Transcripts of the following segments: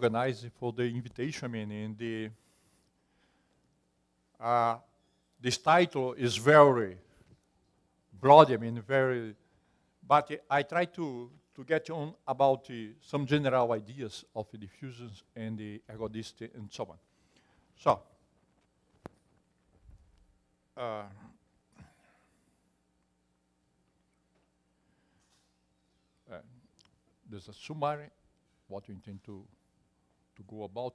organized for the invitation. I mean, and this title is very broad. I mean, but I try to get on about some general ideas of the diffusions and the ergodicity and so on. So, there's a summary, what we intend to go about.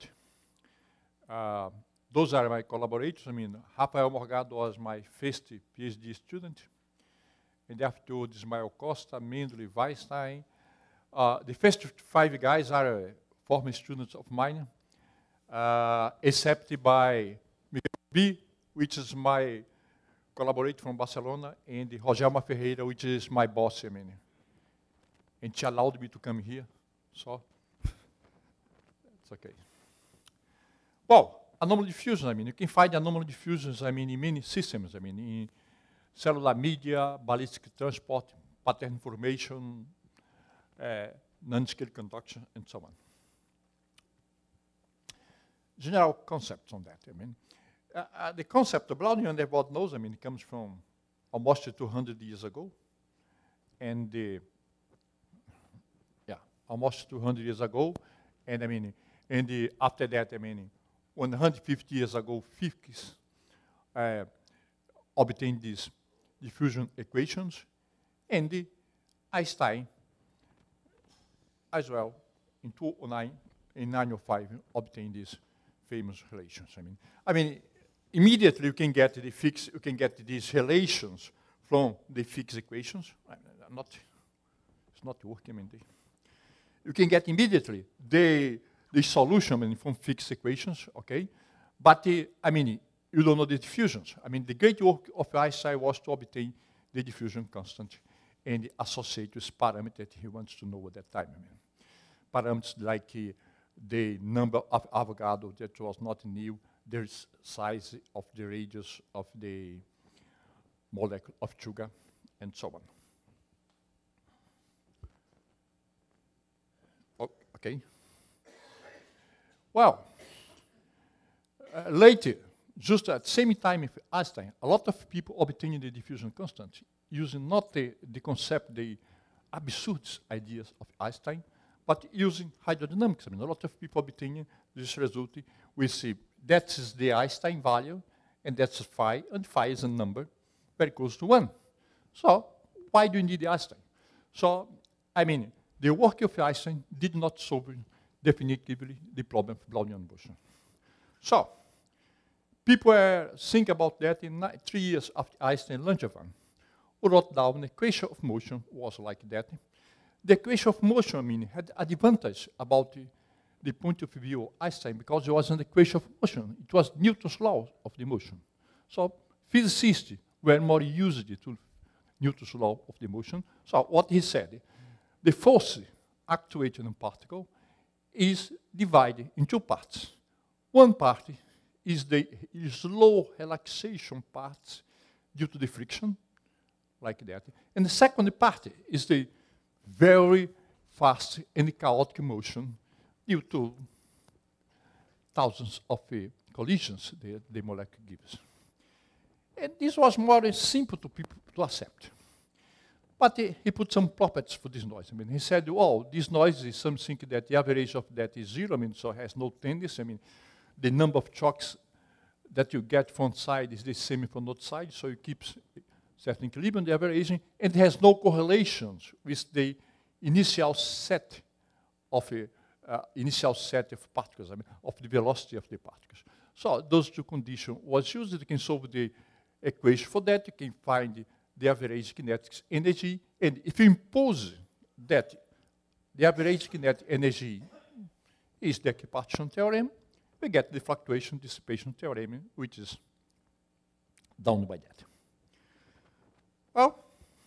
Those are my collaborators. I mean, Rafael Morgado was my first PhD student, and afterwards Ismael Costa, Mendel, Weinstein. The first 5 guys are former students of mine, except by Miguel B, which is my collaborator from Barcelona, and Rogelma Ferreira, which is my boss, I mean. And she allowed me to come here, so it's okay. Well, anomaly diffusion, I mean, you can find anomaly diffusions, I mean, in many systems, I mean, in cellular media, ballistic transport, pattern information, non-scale conduction, and so on. General concepts on that, I mean. The concept of Brownian, everyone knows, I mean, it comes from almost 200 years ago, and almost 200 years ago, and I mean, and after that, I mean, 150 years ago, Fickes obtained these diffusion equations, and Einstein, as well, in 2009, in 905, obtained these famous relations. I mean, immediately you can get the Fickes, you can get these relations from the Fickes equations. It's not working. I mean, you can get immediately the solution, I mean, from Fickes equations, okay? But, I mean, you don't know the diffusions. I mean, the great work of Einstein was to obtain the diffusion constant and associate with parameters that he wants to know at that time. I mean, parameters like the number of Avogadro that was not new, the size of the radius of the molecule of sugar, and so on. Okay. Well, later, just at the same time with Einstein, a lot of people obtained the diffusion constant using not the concept, the absurd ideas of Einstein, but using hydrodynamics. I mean, a lot of people obtained this result. We see that is the Einstein value, and that's phi, and phi is a number very close to 1. So why do you need the Einstein? So, I mean, the work of Einstein did not solve definitively the problem of Brownian motion. So, people think about that in 3 years after Einstein and Langevin, who wrote down the equation of motion was like that. The equation of motion, I mean, had advantage about the point of view of Einstein because it was an equation of motion. It was Newton's law of the motion. So, physicists were more used to Newton's law of the motion. So, what he said, the force actuating a particle is divided in 2 parts. One part is the slow relaxation part due to the friction, like that. And the second part is the very fast and chaotic motion due to thousands of collisions the molecule gives. And this was more simple to people to accept. But he put some properties for this noise. I mean, he said, oh, this noise is something that the average of that is 0, I mean, so it has no tendency. I mean, the number of shocks that you get from side is the same from both sides, so it keeps certain equilibrium, the averaging, and it has no correlations with the initial set of particles, I mean, of the velocity of the particles. So those 2 conditions was used. You can solve the equation for that. You can find the average kinetic energy, and if you impose that the average kinetic energy is the Kirchhoff theorem, we get the fluctuation dissipation theorem, which is done by that. Well,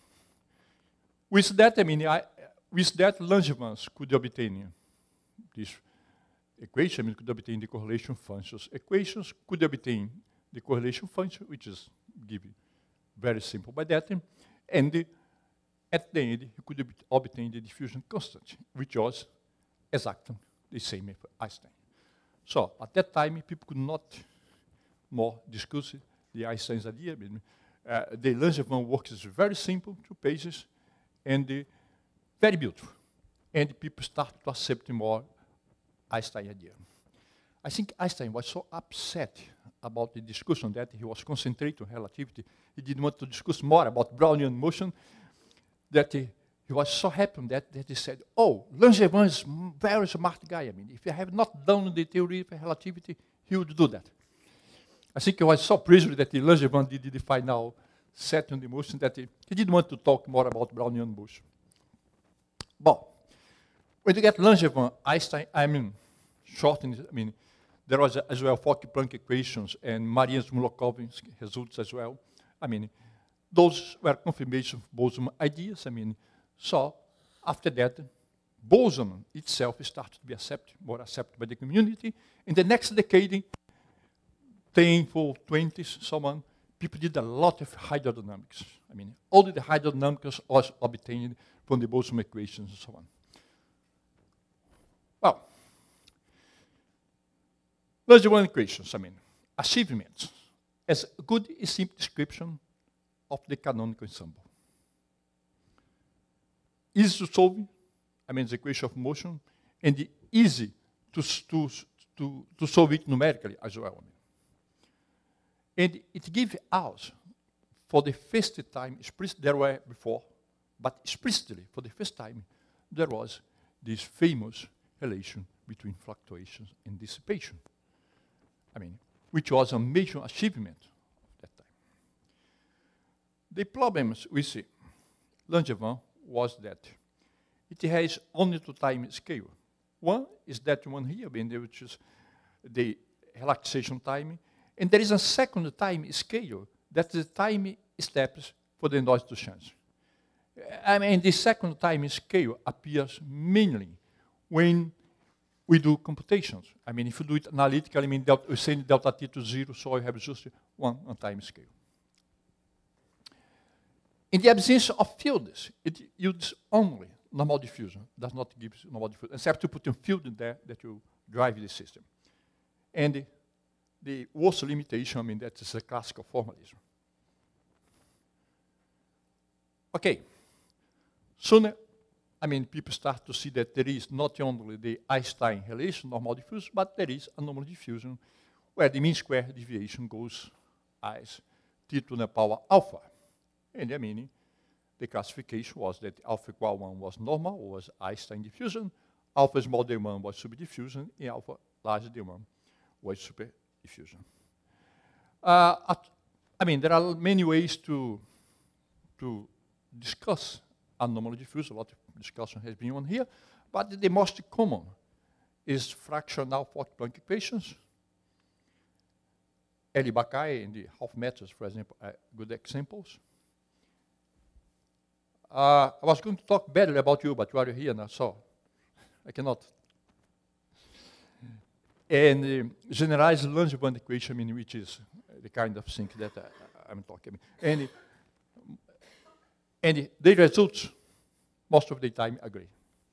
with that, I mean, with that, Langevin could obtain this equation, I mean, could obtain the correlation functions. Equations could obtain the correlation function, which is given very simple by that, and at the end, he could obtain the diffusion constant, which was exactly the same with Einstein. So at that time, people could not more discuss the Einstein's idea. The Langevin work is very simple, 2 pages, and very beautiful. And people start to accept more Einstein idea. I think Einstein was so upset about the discussion that he was concentrating on relativity. He didn't want to discuss more about Brownian motion, that he was so happy on that he said, oh, Langevin is a very smart guy. I mean, if he had not done the theory of relativity, he would do that. I think he was so pleased that Langevin did the final set on the motion that he didn't want to talk more about Brownian motion. But when you get Langevin, Einstein, there was as well Fock-Planck equations and Marians-Minkowski results as well. Those were confirmation of boson ideas. So after that, boson itself started to be more accepted by the community. In the next decade, 10, 20, so on, people did a lot of hydrodynamics. All the hydrodynamics was obtained from the boson equations and so on. Well, Langevin equations, achievements, as a good and simple description of the canonical ensemble. Easy to solve, the equation of motion, and easy to solve it numerically as well. And it gives us, for the first time, there were before, but explicitly, for the first time, there was this famous relation between fluctuations and dissipation. Which was a major achievement at that time. The problems we see, Langevin, was that it has only 2 time scale. One is that one here, which is the relaxation time, and there is a second time scale that the time steps for the noise to change. The second time scale appears mainly when we do computations. If you do it analytically, we send delta t to 0, so you have just one time scale. In the absence of fields, it uses only normal diffusion, does not give normal diffusion, except to put a field in there that will drive the system. And the worst limitation, that is a classical formalism. Okay, sooner, people start to see that there is not only the Einstein relation, normal diffusion, but there is a normal diffusion where the mean square deviation goes as t to the power alpha. And the classification was that alpha equal 1 was normal, was Einstein diffusion, alpha small than 1 was superdiffusion, and alpha larger than 1 was superdiffusion. There are many ways to discuss anomaly diffusion. A lot of discussion has been on here, but the most common is fractional Fock-Planck equations. Elie-Backai and the half meters, for example, are good examples. I was going to talk badly about you, but you are here now, so I cannot. And generalized Langevin equation, which is the kind of thing that I'm talking about. And the results, most of the time, agree.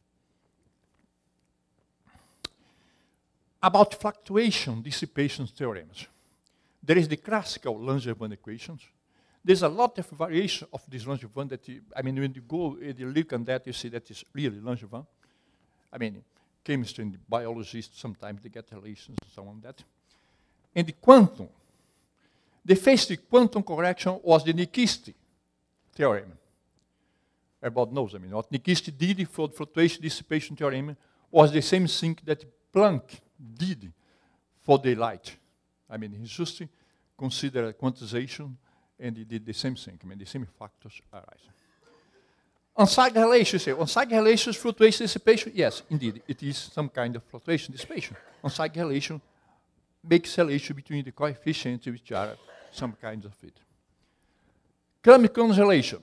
About fluctuation dissipation theorems, there is the classical Langevin equations. There's a lot of variation of this Langevin that, when you go and you look at that, you see that it's really Langevin. Chemists and biologists, sometimes they get relations and so on that. And the quantum, the first quantum correction was the Nikisti theorem. Everybody knows, what Nikisti did for the fluctuation dissipation theorem was the same thing that Planck did for the light. He just considered quantization and he did the same thing. The same factors arise. On side relations, on side relations, fluctuation dissipation, yes, indeed, it is some kind of fluctuation dissipation. On side relation makes relation between the coefficients which are some kinds of it. Kramer-Cohen's relation.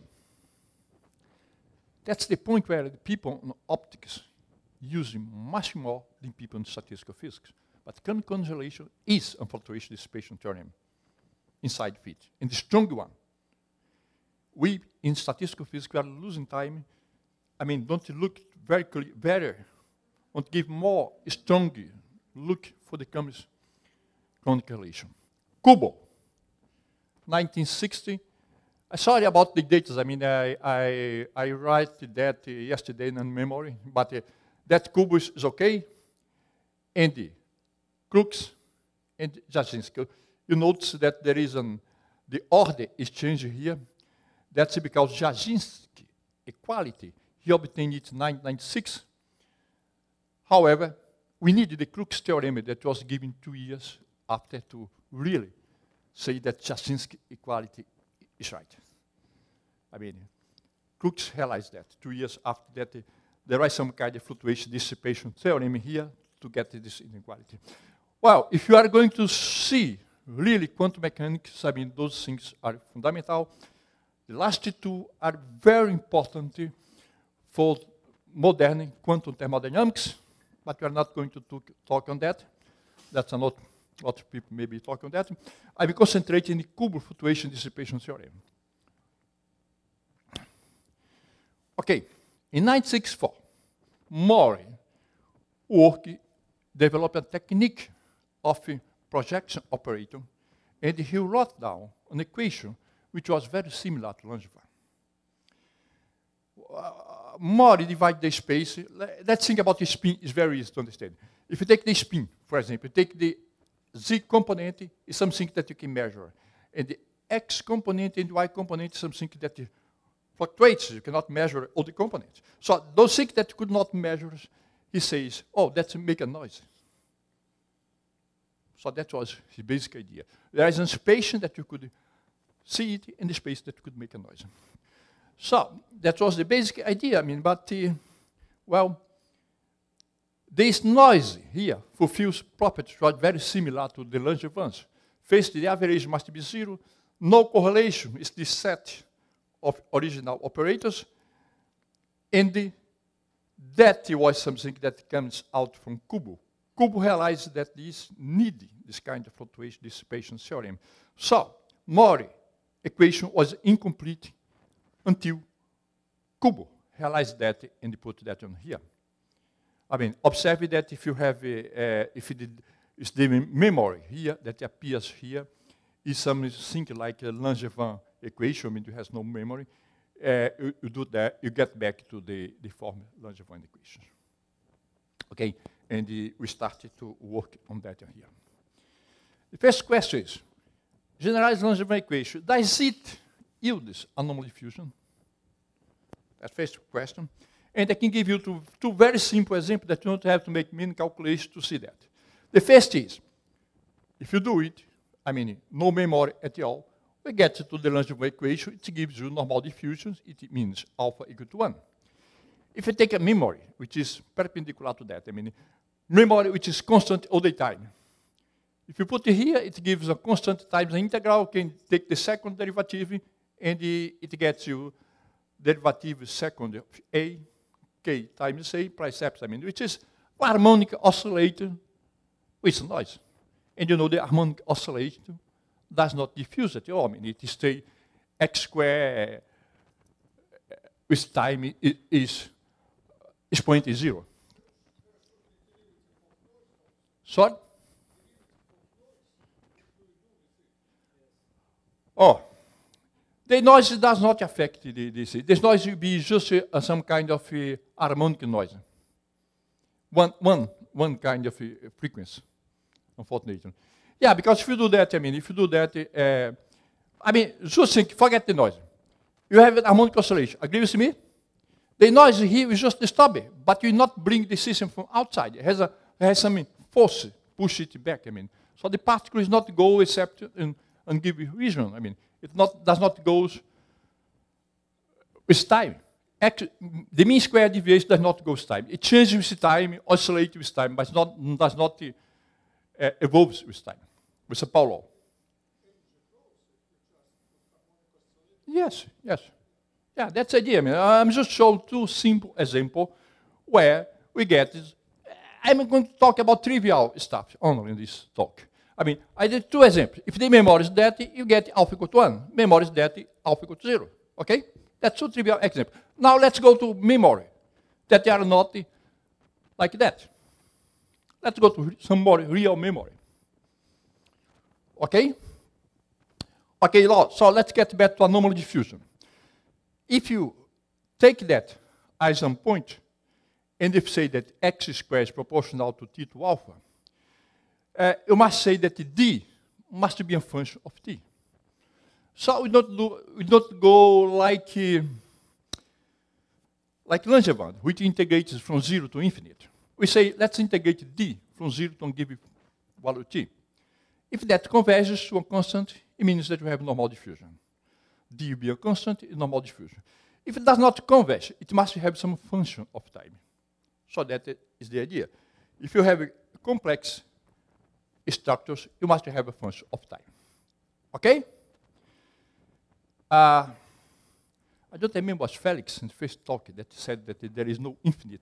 That's the point where the people in optics use much more than people in statistical physics. But Kramer-Cohen's relation is a fluctuation dissipation theorem inside fit, and the strong one. We, in statistical physics, we are losing time. Don't look very and give more strong look for the Cummings chronicle relation. Kubo, 1960. Sorry about the dates. I mean, I write that yesterday in memory, but that Kubo is okay. And Crookes and Jasinski. You notice that there is the order is changed here. That's because Jasinski equality, he obtained it in 1996. However, we needed the Crookes theorem that was given 2 years after to really say that Jasinski equality is right. I mean, Crookes realized that 2 years after that there is some kind of fluctuation dissipation theorem here to get this inequality. Well, if you are going to see really quantum mechanics, I mean, those things are fundamental. The last two are very important for modern quantum thermodynamics, but we are not going to talk on that. That's a lot of people maybe talk on that. I will concentrate in the Kubo fluctuation dissipation theorem. Okay, in 1964, Mori developed a technique of a projection operator, and he wrote down an equation which was very similar to Langevin. Mori divided the space. Let's think about the spin. It's very easy to understand. If you take the spin, for example, you take the z component is something that you can measure, and the x component and y component is something that fluctuates. You cannot measure all the components. So those things that you could not measure, he says, oh, that's make a noise. So that was his basic idea. There is a space that you could see it, in the space that could make a noise. So that was the basic idea. I mean, but well, this noise here fulfills properties which are very similar to the Langevins. First, the average must be 0. No correlation is the set of original operators, and that was something that comes out from Kubo. Kubo realized that this needed this kind of fluctuation dissipation theorem. So Mori equation was incomplete until Kubo realized that and put that on here. I mean, observe that if you have it's the memory here that appears here is something like a Langevin equation, I mean, it has no memory. You do that, you get back to the form Langevin equation. Okay, and we started to work on that here. The first question is, generalized Langevin equation, does it yield this anomaly fusion? That's the first question. And I can give you two very simple examples that you don't have to make many calculations to see that. The first is, if you do it, I mean, no memory at all, we get to the Langevin equation, it gives you normal diffusions, it means alpha equal to 1. If you take a memory, which is perpendicular to that, I mean, memory which is constant all the time. If you put it here, it gives a constant times the integral, you can take the second derivative, and it gets you derivative second of a, k times a plus epsilon, I mean, which is a harmonic oscillator with noise. And you know the harmonic oscillator does not diffuse at all. I mean, it stays x squared with time is point is 0. Sorry? Oh, the noise does not affect this. This noise will be just some kind of harmonic noise. One kind of frequency, unfortunately. Yeah, because if you do that, I mean, just think, forget the noise. You have a harmonic oscillation. Agree with me? The noise here is just disturbing, but you not bring the system from outside. It has some force, push it back, I mean. So the particle is not go except and give you region. I mean, it does not go with time. Actually, the mean square deviation does not go with time. It changes with time, oscillates with time, but does not evolve with time, with a power law. Yes. Yeah, that's the idea. I mean, I'm just showing two simple examples where we get this. I'm going to talk about trivial stuff only in this talk. I mean, I did two examples. If the memory is dirty, you get alpha equal to 1. Memory is dirty, alpha equal to 0. Okay? That's two trivial examples. Now let's go to memory that they are not like that. Let's go to some more real memory. Okay? Okay, so let's get back to anomaly diffusion. If you take that as some point, and if you say that x squared is proportional to t to alpha, you must say that d must be a function of t. So we don't go like Langevin, which integrates from 0 to infinite. We say, let's integrate d from 0 to give value t. If that converges to a constant, it means that we have normal diffusion. D will be a constant in normal diffusion. If it does not converge, it must have some function of time. So that is the idea. If you have complex structures, you must have a function of time. Okay? I don't remember, was Felix in the first talk that said that there is no infinite.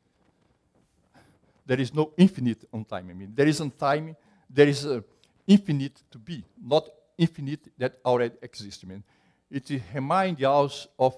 There is no infinite on time. I mean, there is on time, there is infinite to be, not infinite that already exists. I mean, it reminds us of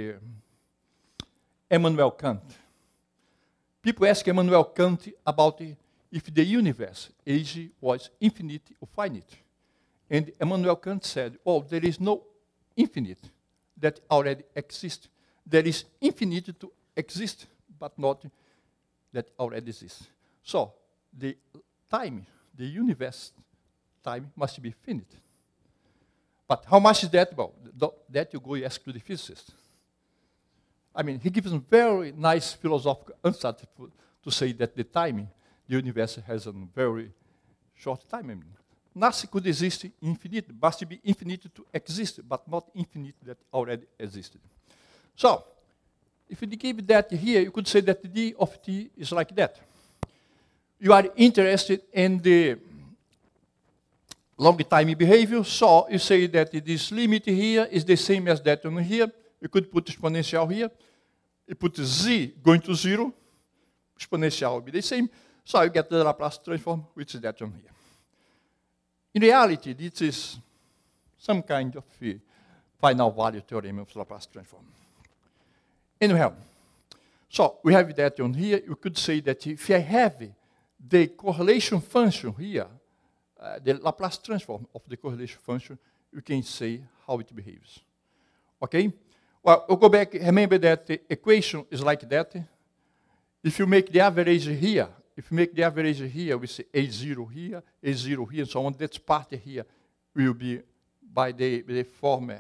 Immanuel Kant. People ask Immanuel Kant about if the universe age was infinite or finite. And Immanuel Kant said, oh, there is no infinite that already exists. There is infinite to exist, but not that already exists. So the time, the universe time must be finite. But how much is that? Well, that you go ask to the physicist. I mean, he gives a very nice philosophical answer to say that the time, the universe has a very short time. I mean, nothing could exist infinite, must be infinite to exist, but not infinite that already existed. So, if you give that here, you could say that the d of t is like that. You are interested in the long time behavior, so you say that this limit here is the same as that one here. You could put exponential here. You put z going to 0. Exponential will be the same. So you get the Laplace transform, which is that one here. In reality, this is some kind of final value theorem of Laplace transform. Anyhow, so we have that one here. You could say that if I have the correlation function here, the Laplace transform of the correlation function, you can say how it behaves. Okay? Well, we'll go back. Remember that the equation is like that. If you make the average here, we say A0 here, A0 here, and so on. That part here will be by the form.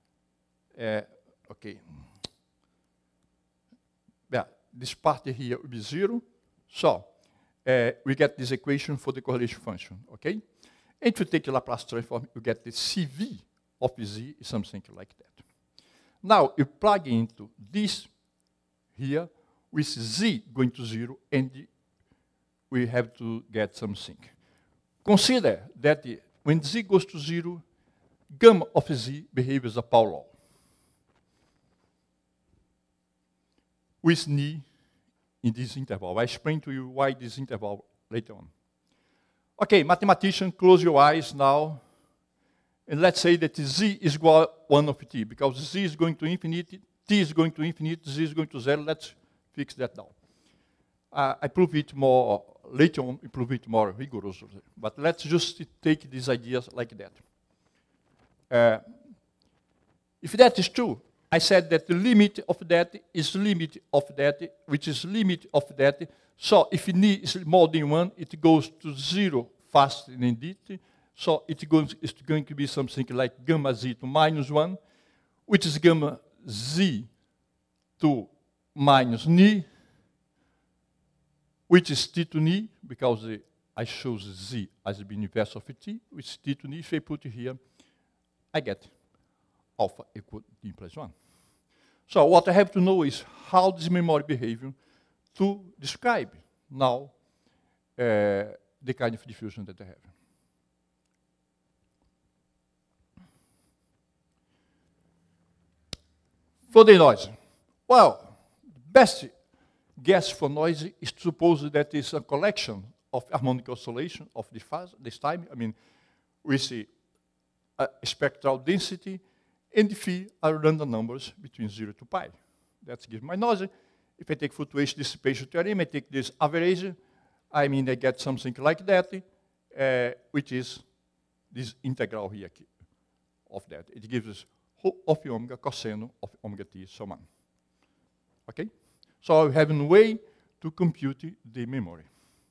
Okay. Yeah, this part here will be 0. So we get this equation for the correlation function. Okay. And if you take the Laplace transform, you get the CV of z is something like that. Now you plug into this here with z going to 0, and we have to get something. Consider that when z goes to 0, gamma of z behaves as a Paul law. With ni in this interval. I explain to you why this interval later on. Okay, mathematician, close your eyes now. And let's say that z is equal to 1 of t, because z is going to infinity, t is going to infinity, z is going to 0. Let's fix that now. I prove it more later on, prove it more rigorously. But let's just take these ideas like that. If that is true, I said that the limit of that is limit of that, which is limit of that. So if n is more than 1, it goes to 0 faster than dt. So it's going to be something like gamma z to -1, which is gamma z to minus ni, which is t to ni, because I chose z as the inverse of t, which is t to ni. If I put it here, I get alpha equal to t plus 1. So what I have to know is how this memory behavior to describe now the kind of diffusion that I have. For the noise. Well, the best guess for noise is to suppose that it's a collection of harmonic oscillation of the phase, this time. I mean, we see a spectral density, and the phi are random numbers between 0 to pi. That's given by noise. If I take fluctuation dissipation theorem, I take this average, I mean, I get something like that, which is this integral here of that. It gives us whole of omega coseno of omega t so on. Okay? So I have a way to compute the memory.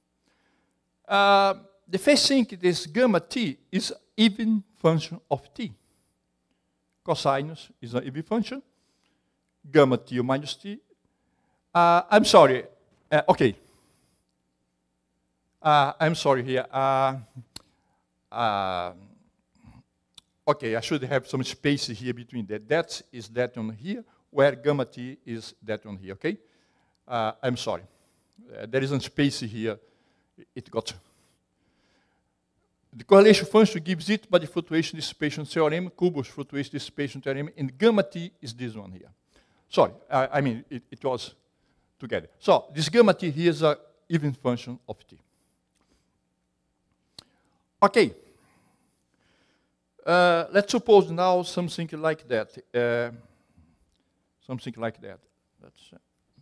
The first thing is gamma t is even function of t. Cosinus is an even function. Gamma t minus t. I'm sorry. Okay. I'm sorry here. Okay, I should have some space here between that. That is that one here, where gamma t is that one here, okay? I'm sorry. There is a space here. It got... The correlation function gives it by the fluctuation dissipation theorem, Kubo's fluctuation dissipation theorem, and gamma t is this one here. Sorry, I mean, it was together. So this gamma t here is an even function of t. Okay. Let's suppose now something like that. Something like that. That's,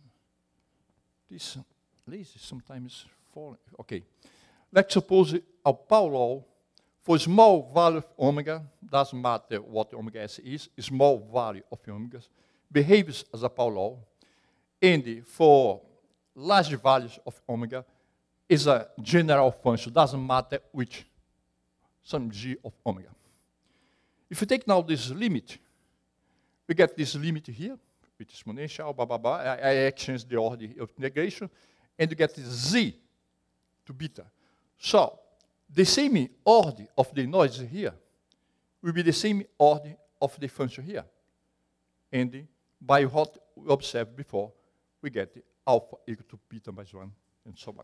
this lazy sometimes falling. Okay. Let's suppose a Paul law for small value of omega, doesn't matter what omega s is, small value of omega behaves as a Paul law, and for large values of omega is a general function, doesn't matter which, some g of omega. If you take now this limit, we get this limit here, with exponential, blah, blah, blah. I exchange the order of integration, and you get this z to beta. So, the same order of the noise here will be the same order of the function here. And by what we observed before, we get the alpha equal to beta minus 1, and so on.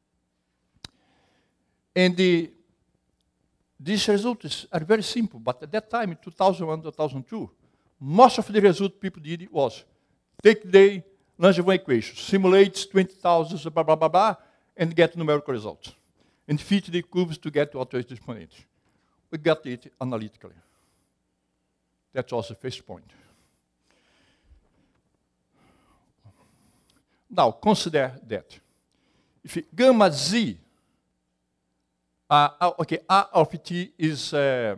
And these results are very simple, but at that time, in 2001, 2002, most of the results people did was take the Langevin equation, simulate 20,000, blah, blah, blah, blah, and get numerical results. And fit the curves to get to automated exponent. We got it analytically. That was the first point. Now, consider that. If gamma z, okay, R of t is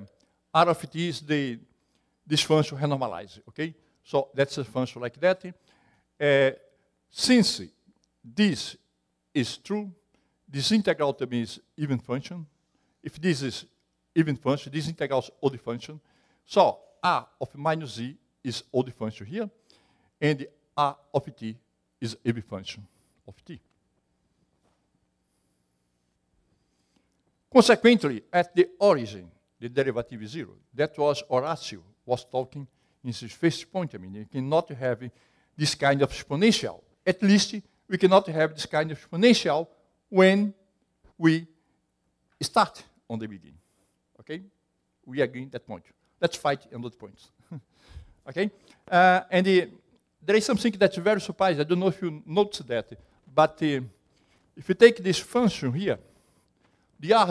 this function renormalized, okay? So that's a function like that. Since this is true, this integral to me is even function. If this is even function, this integral is odd function. So R of minus z is odd function here, and R of t is even function of t. Consequently, at the origin, the derivative is 0. That was Horacio was talking in his first point. I mean, you cannot have this kind of exponential. At least we cannot have this kind of exponential when we start on the beginning. Okay? We agree at that point. Let's fight on those points. Okay? There is something that's very surprising. I don't know if you noticed that, but if you take this function here, the r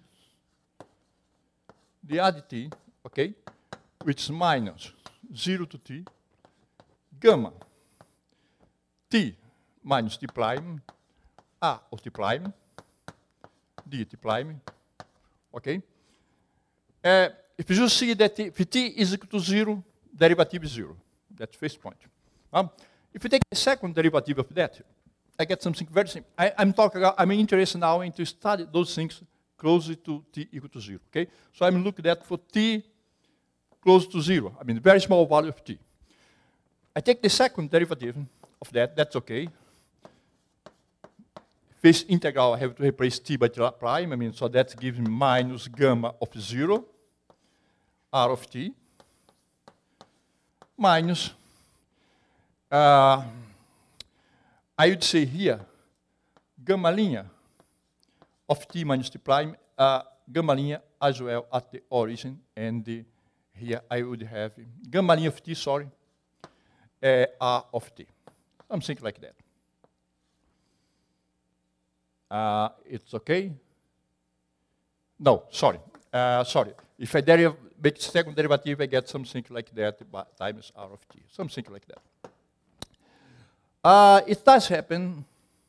dt, okay, which is minus 0 to t, gamma t minus t prime, a of t prime, dt prime, okay? If you just see that if t is equal to 0, derivative is 0. That's the first point. If you take the second derivative of that, I get something very simple. I'm interested now in to study those things closer to t equal to 0, okay? So I'm looking at for t close to 0, I mean, very small value of t. I take the second derivative of that, that's okay. First integral, I have to replace t by t prime, I mean, so that gives me minus gamma of 0, r of t, minus, I would say here, gamma linha of t minus t prime, gamma linha as well at the origin, and here I would have gamma linha of t, sorry, r of t, something like that. It's okay? No, sorry, sorry. If I make second derivative, I get something like that times r of t, something like that. It does happen.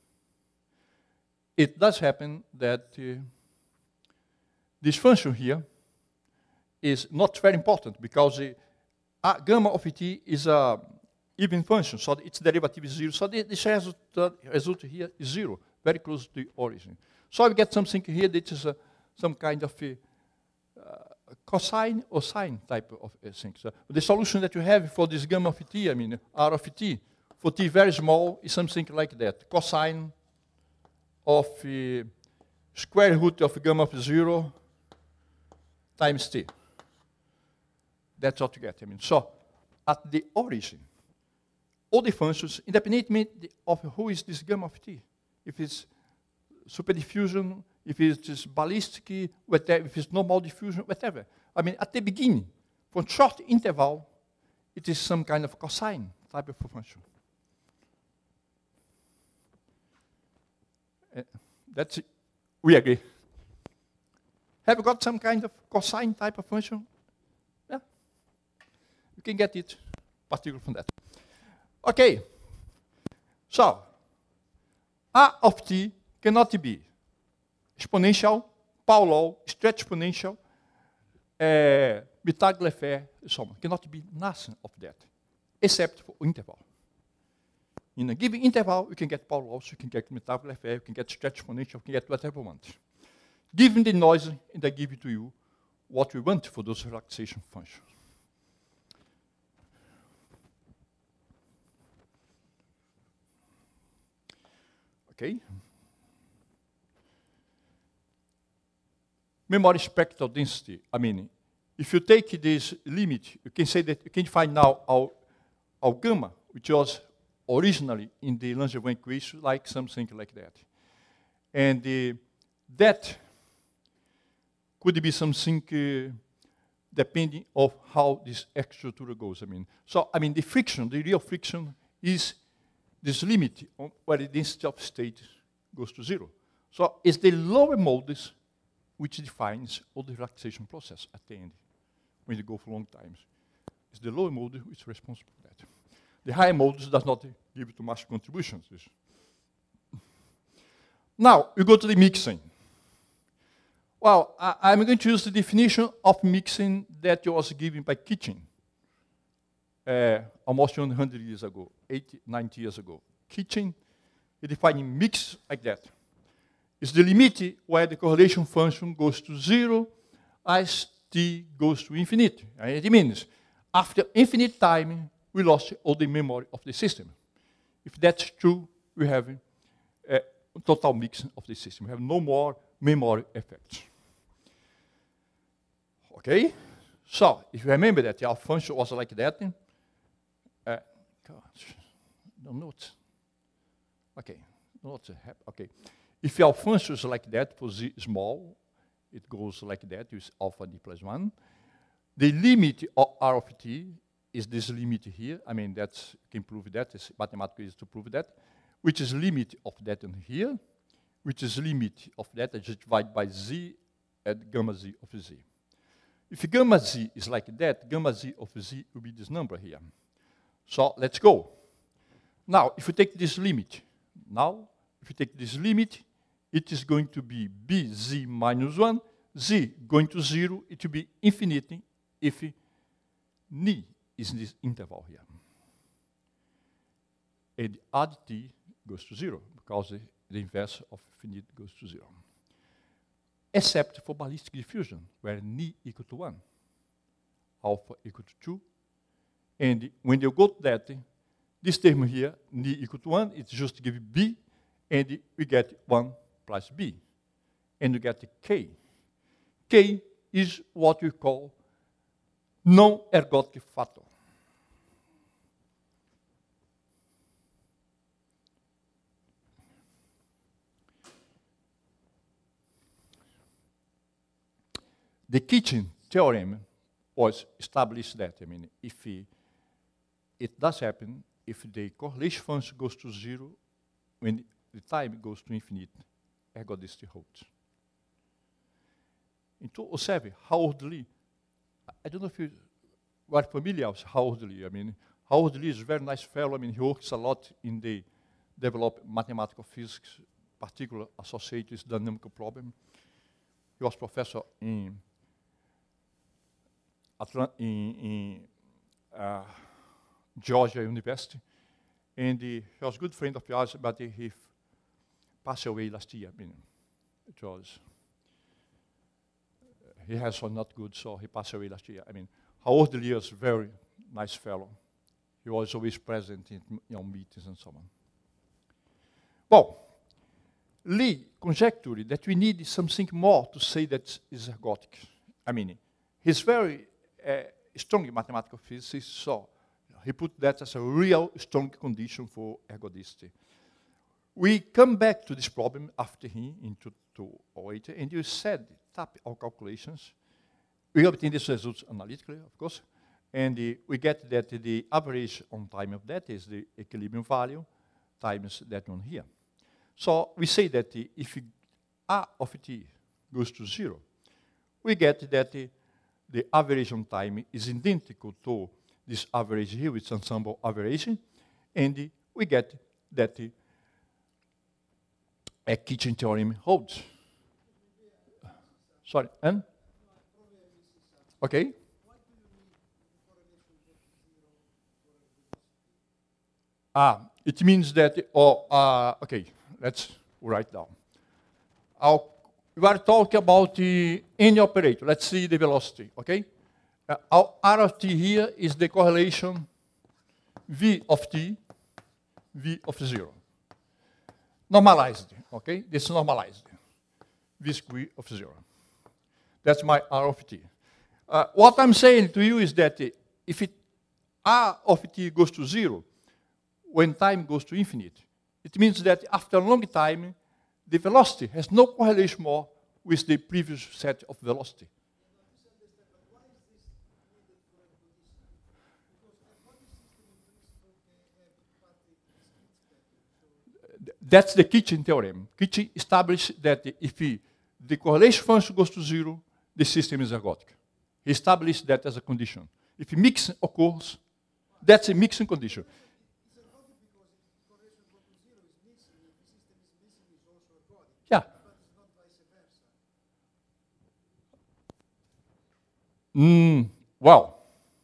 It does happen that this function here is not very important because gamma of t is a even function, so its derivative is 0. So this result here is 0, very close to the origin. So we get something here that is some kind of cosine or sine type of thing. So the solution that you have for this gamma of t, I mean r of t, for t very small, is something like that. Cosine of square root of gamma of 0 times t. That's what you get. I mean, so at the origin, all the functions, independently of who is this gamma of t, if it's superdiffusion, if it's ballistic, whatever, if it's normal diffusion, whatever. I mean, at the beginning, for a short interval, it is some kind of cosine type of function. That's it. We agree. Have you got some kind of cosine type of function? Yeah. You can get it, particularly from that. Okay. So, r of t cannot be exponential, Paul law, stretch exponential, Mittag-Leffer, so on. Cannot be nothing of that, except for interval. In a given interval, you can get Paul laws, you can get Mittag-Leffer, you can get stretch exponential, you can get whatever you want. Given the noise, and I give it to you what we want for those relaxation functions. Okay. Memory spectral density. I mean, if you take this limit, you can say that you can find now our gamma, which was originally in the Langevin equation, like something like that. And that could be something depending of how this X structure goes. I mean, so I mean the friction, the real friction, is this limit on where the density of state goes to 0. So it's the lower modes which defines all the relaxation process at the end, when you go for long times. It's the lower mode which is responsible for that. The higher modes does not give too much contributions. Now, we go to the mixing. Well, I'm going to use the definition of mixing that was given by Kitchen almost 100 years ago, 80, 90 years ago. Kitchen, he defined mix like that. It's the limit where the correlation function goes to 0 as t goes to infinity. And it means after infinite time, we lost all the memory of the system. If that's true, we have a total mixing of the system. We have no more memory effects. Okay? So, if you remember that our function was like that, gosh, no notes. Okay, notes. Okay. If our function is like that for z small, it goes like that with alpha d plus 1. The limit of r of t is this limit here. I mean, that's, you can prove that. It's mathematically easy to prove that. Which is limit of that in here, which is limit of that. I just divide by z at gamma z of z. If gamma z is like that, gamma z of z will be this number here. So let's go. Now, if you take this limit, it is going to be bz minus 1, z going to 0, it will be infinity if ni is in this interval here. And add t goes to 0, because the inverse of infinity goes to 0. Except for ballistic diffusion, where ni equal to 1, alpha equal to 2. And when you go to that, this term here, ni equal to 1, it's just to give b, and we get 1 plus b. And we get k. K is what we call non-ergodic factor. The Kitchen theorem was established that, I mean, if it does happen, if the correlation function goes to 0, when the time goes to infinite, ergodicity holds. In 2007, Howard Lee, I don't know if you are familiar with Howard Lee. I mean, Howard Lee is a very nice fellow. I mean, he works a lot in the develop mathematical physics, particularly associated with dynamical problem. He was professor in Georgia University, and he was a good friend of yours, but he passed away last year. I mean, it was, he has one not good, so he passed away last year. I mean, Howard Lee was a very nice fellow. He was always present in meetings and so on. Well, Lee conjectured that we need something more to say that is ergodic. I mean, he's very strong in mathematical physics, so he put that as a real strong condition for ergodicity. We come back to this problem after him in 2008, and you said, tap our calculations. We obtain these results analytically, of course, and we get that the average on time of that is the equilibrium value times that one here. So we say that if R of t goes to 0, we get that the average on time is identical to this average here with ensemble averaging, and we get that a Kitchen theorem holds. Sorry, and? Okay. It means that, okay, let's write down. We are talking about any operator. Let's see the velocity, okay? Our R of t here is the correlation V of t, V of 0. Normalized, okay? This is normalized. V square of 0. That's my R of t. What I'm saying to you is that if R of t goes to 0, when time goes to infinite, it means that after a long time, the velocity has no correlation more with the previous set of velocity. That's the Kitchen theorem. Kitchen established that if the correlation function goes to 0, the system is ergodic. He established that as a condition. If mixing occurs, that's a mixing condition. Yeah. Well.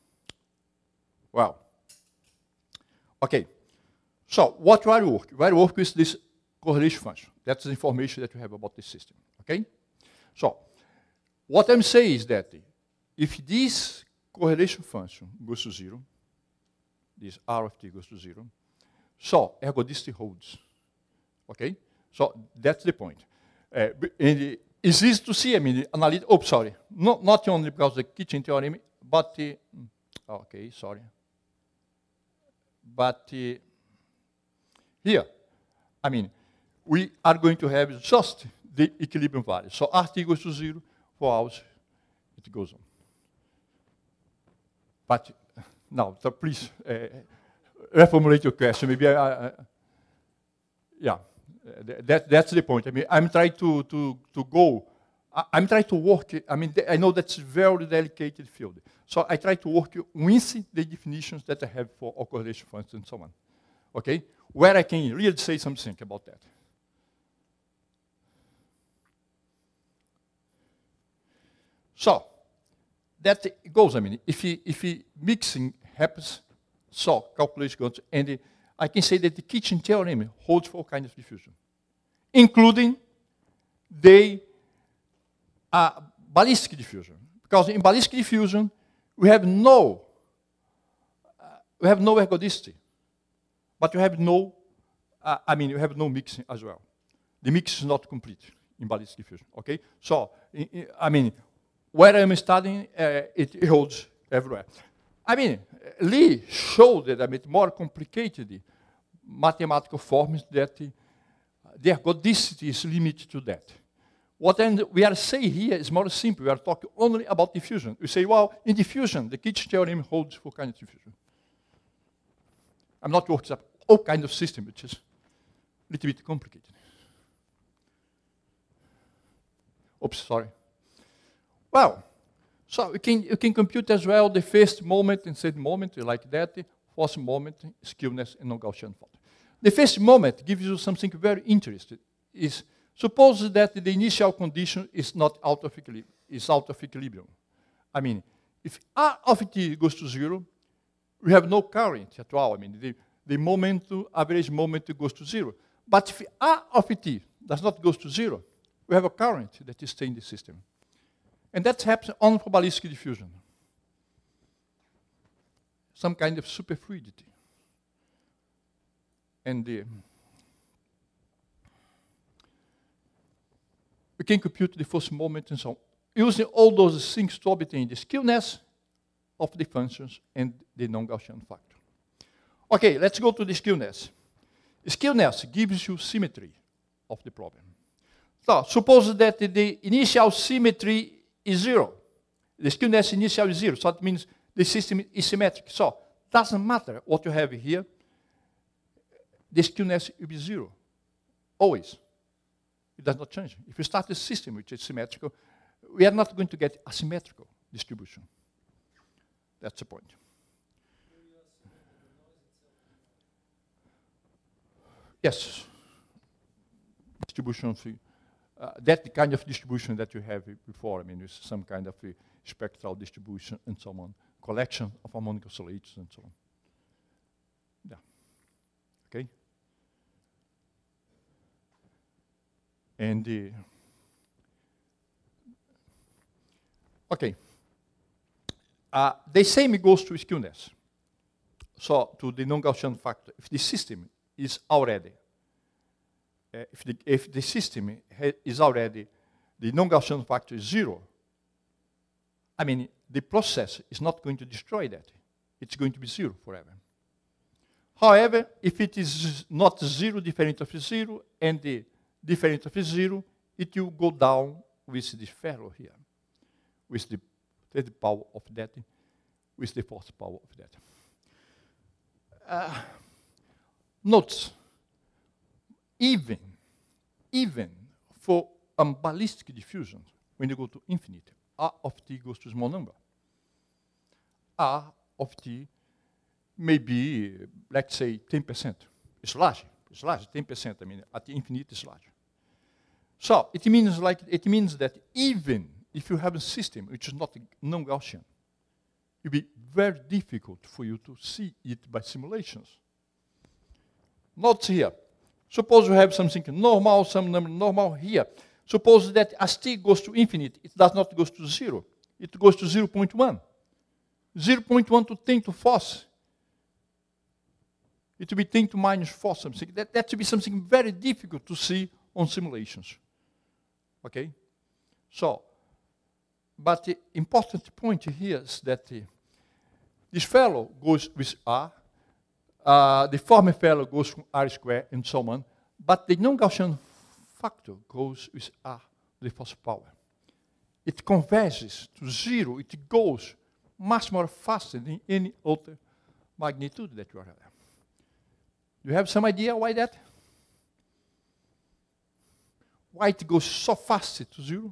Okay. So what will work? Will work with this correlation function. That's the information that you have about this system. Okay. So what I'm saying is that if this correlation function goes to 0, this R of t goes to 0, so ergodicity holds. Okay. So that's the point. And it's easy to see, I mean, not only because of the Kitchen theorem, but, okay, sorry. But here, I mean, we are going to have just the equilibrium value. So RT goes to 0, for hours, it goes on. But now, so please reformulate your question. Maybe yeah. That's the point. I mean, I'm trying to go. I'm trying to work. I mean, I know that's a very delicate field. So I try to work with the definitions that I have for correlation functions and so on. Okay? Where I can really say something about that. So that goes. I mean, if mixing happens, so calculation goes, and I can say that the Kitchen theorem holds for all kinds of diffusion, including the ballistic diffusion. Because in ballistic diffusion, we have no ergodicity, but we have no, you have no mixing as well. The mix is not complete in ballistic diffusion. Okay, so where I'm studying, it holds everywhere. I mean, Lee showed that more complicated mathematical forms that the ergodicity is limited to that. What we are saying here is more simple. We are talking only about diffusion. We say, well, in diffusion, the Kitchen theorem holds for kind of diffusion. I'm not working up all kind of system, which is a little bit complicated. Oops, sorry. Well, so you can compute as well the first moment and second moment like that force moment, skewness, and non-Gaussian factor. The first moment gives you something very interesting. Is suppose that the initial condition is not out of equilibrium, is out of equilibrium. I mean, if R of t goes to 0, we have no current at all. I mean, the momentum, average momentum goes to 0. But if R of t does not go to 0, we have a current that is staying in the system. And that happens on probabilistic diffusion. Some kind of superfluidity. And we can compute the first moment and so on, using all those things to obtain the skewness of the functions and the non-Gaussian factor. Okay, let's go to the skewness. Skewness gives you symmetry of the problem. So suppose that the initial symmetry is 0. The skewness initial is 0, so that means the system is symmetric. So doesn't matter what you have here, the skewness will be 0, always. It does not change. If you start a system which is symmetrical, we are not going to get asymmetrical distribution. That's the point. Yes. Distribution, that kind of distribution that you have before, I mean, with some kind of a spectral distribution and so on, collection of harmonic oscillators and so on. Yeah. Okay? And okay. The same goes to skewness. So to the non-Gaussian factor. If the system is already, if the system is already, the non-Gaussian factor is 0, I mean, the process is not going to destroy that. It's going to be 0 forever. However, if it is not 0, different of 0, and the different of 0, it will go down with this ferro here, with the third power of that, with the fourth power of that. Note, even for ballistic diffusion, when you go to infinite, R of t goes to small number. R of t may be, let's say, 10%. It's large. It's large, 10%. I mean, at the infinite, it's large. So it means that even if you have a system which is not non-Gaussian, it will be very difficult for you to see it by simulations. Note here. Suppose you have something normal, some number normal here. Suppose that as t goes to infinite, it does not go to 0. It goes to 0.1. 0.1 to 10 to force. It will be 10 to minus 4 something. That will be something very difficult to see on simulations. Okay? So, but the important point here is that this fellow goes with R, the former fellow goes from R squared and so on, but the non-Gaussian factor goes with R, the first power. It converges to 0, it goes much more faster than any other magnitude that you have. Do you have some idea why that? Why it goes so fast to 0?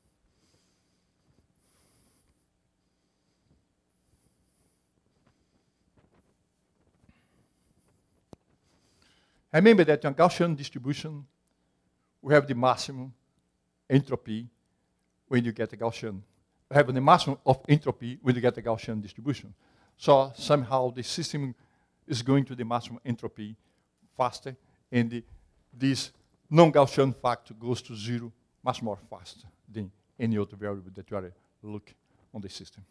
Remember that in Gaussian distribution, we have the maximum entropy when you get a Gaussian. We have the maximum of entropy when you get a Gaussian distribution. So somehow the system is going to the maximum entropy faster, and this non-Gaussian factor goes to 0 much more faster than any other variable that you are looking on the system.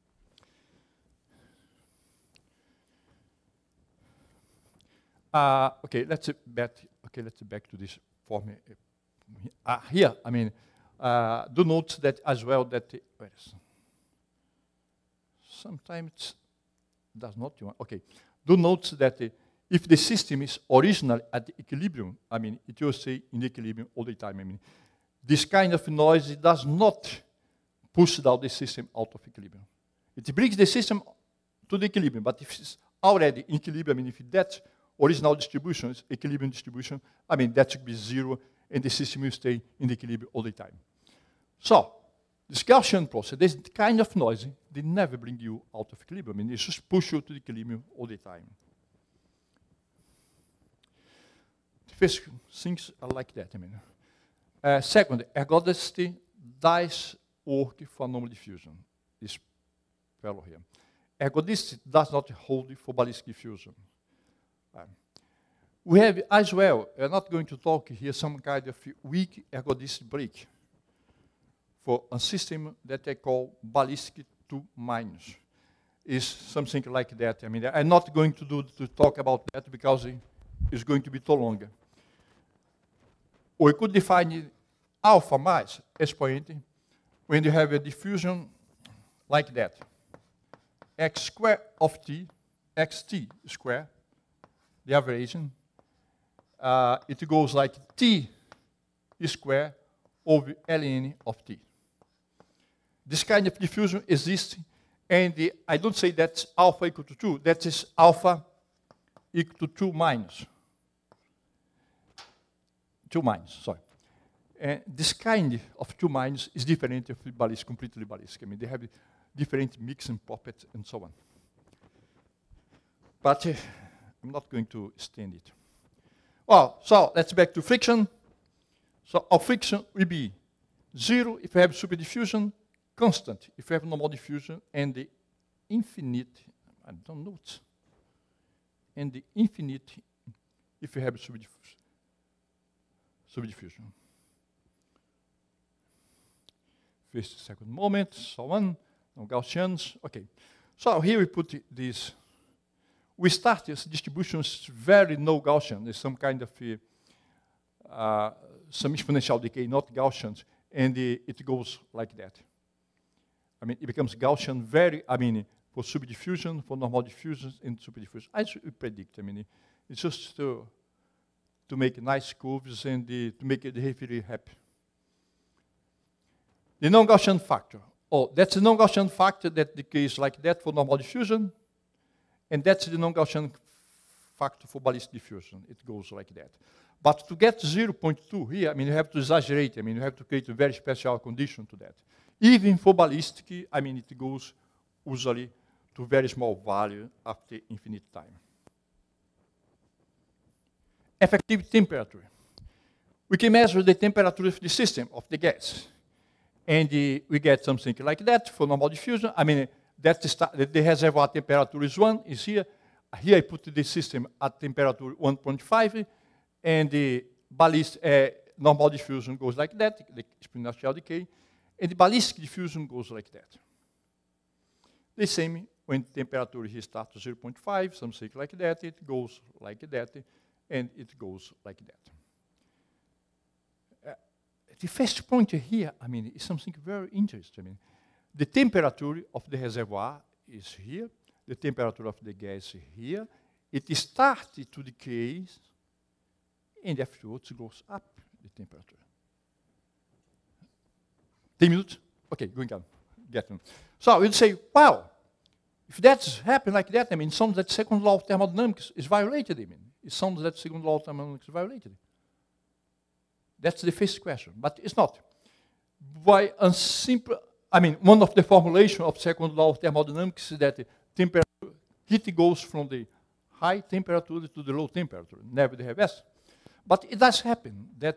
Okay, let's back to this form here. I mean, do note that as well that sometimes it does not. Okay, do note that if the system is originally at the equilibrium, I mean, it will stay in equilibrium all the time. I mean, this kind of noise does not push down the system out of equilibrium. It brings the system to the equilibrium, but if it's already in equilibrium, I mean, if that original distribution is equilibrium distribution, I mean, that should be 0, and the system will stay in the equilibrium all the time. So, This Gaussian process, this kind of noise, they never bring you out of equilibrium. I mean, they just push you to the equilibrium all the time. The first things are like that. I mean, second, ergodicity does work for normal diffusion. This fellow here. Ergodicity does not hold for ballistic diffusion. We have as well, we're not going to talk here, some kind of weak ergodicity break for a system that I call ballistic 2-. Is something like that. I mean, I'm not going to talk about that because it's going to be too long. We could define alpha mais exponent when you have a diffusion like that. X square of t, xt square, the averaging, it goes like t square over ln of t. This kind of diffusion exists, and I don't say that's alpha equal to 2, that is alpha equal to 2 minus. 2 minus, sorry. And this kind of 2 minus is different if ballistic, completely ballistic. I mean, they have different mixing properties and so on. But I'm not going to extend it. Well, so let's back to friction. So our friction will be 0 if we have superdiffusion, constant if we have normal diffusion, and the infinite, I don't know it, and the infinite if we have subdiffusion. First, second moment, so on, no Gaussians, okay. So here we put this. We start this distribution very no Gaussian. There's some kind of some exponential decay, not Gaussians, and it goes like that. I mean, it becomes Gaussian very, I mean, for subdiffusion, for normal diffusion, and superdiffusion. As we predict, I mean, it's just to make nice curves and to make the referee happy. The non-Gaussian factor. Oh, that's the non-Gaussian factor that decays like that for normal diffusion, and that's the non-Gaussian factor for ballistic diffusion. It goes like that. But to get 0.2 here, I mean, you have to exaggerate. I mean, you have to create a very special condition to that. Even for ballistic, I mean, it goes usually to very small value after infinite time. Effective temperature. We can measure the temperature of the system, of the gas. And we get something like that for normal diffusion. I mean, that's the reservoir temperature is 1, is here. Here I put the system at temperature 1.5, and the normal diffusion goes like that, the exponential decay, and the ballistic diffusion goes like that. The same when temperature here starts to 0.5, something like that, it goes like that, and it goes like that. The first point here, I mean, is something very interesting. I mean, the temperature of the reservoir is here, the temperature of the gas is here. It starts to decay, and afterwards goes up the temperature. 10 minutes? Okay, going on. Get them. So we'd say, wow, if that's happened like that, I mean, it sounds that second law of thermodynamics is violated. I mean, it sounds that second law of thermodynamics is violated. That's the first question, but it's not. By a simple, I mean, one of the formulations of second law of thermodynamics is that heat goes from the high temperature to the low temperature, never the reverse. But it does happen that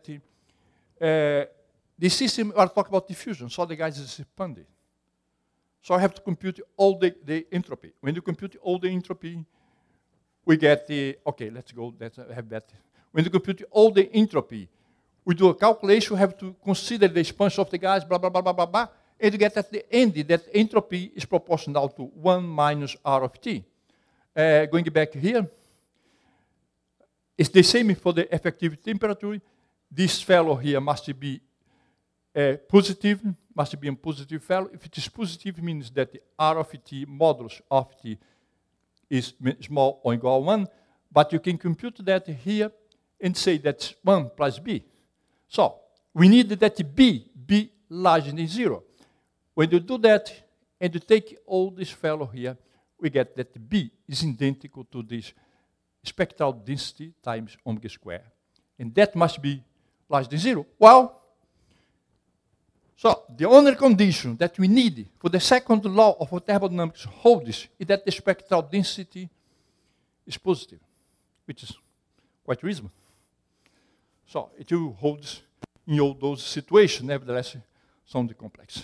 the system, I talk about diffusion, so the gas is expanded. So I have to compute all the entropy. When you compute all the entropy, we get the, okay, let's go, let's have that. When you compute all the entropy, we do a calculation, we have to consider the expansion of the gas, blah, blah, blah, blah, blah, blah, and you get at the end that entropy is proportional to 1 minus R of T. Going back here, it's the same for the effective temperature. This fellow here must be positive, must be a positive fellow. If it is positive, it means that the R of T, modulus of T, is small or equal to 1, but you can compute that here and say that's 1 plus B. So we need that B be larger than 0. When you do that, and you take all this fellow here, we get that B is identical to this spectral density times omega square. And that must be larger than 0. Well, So the only condition that we need for the second law of thermodynamics holds is that the spectral density is positive, which is quite reasonable. So it will hold in all those situations, nevertheless, somewhat complex.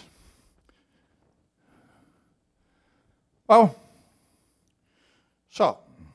Well, so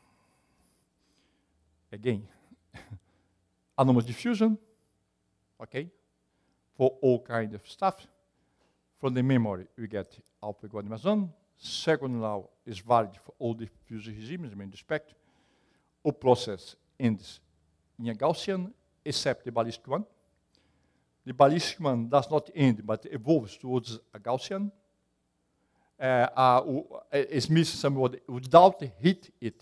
again, anomalous diffusion, okay, for all kind of stuff. From the memory, we get alpha equal to -1. Second law is valid for all diffusion regimes, I mean the spectrum. All process ends in a Gaussian, except the ballistic one. The ballistic one does not end, but evolves towards a Gaussian. It's missing somewhat without heat it.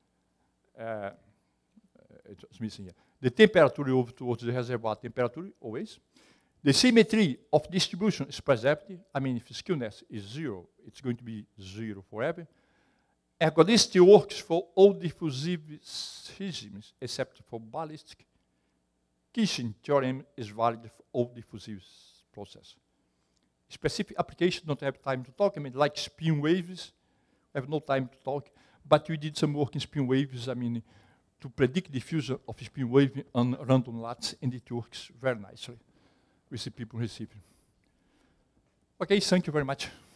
It's missing here. The temperature evolves towards the reservoir temperature, always. The symmetry of distribution is preserved. I mean, if skewness is 0, it's going to be 0 forever. Ergodicity works for all diffusive regimes, except for ballistic. Kirchhoff's theorem is valid for all diffusive processes. Specific applications don't have time to talk. I mean, like spin waves, we have no time to talk. But we did some work in spin waves, I mean, to predict diffusion of spin wave on random lots, and it works very nicely with the people receiving. Okay, thank you very much.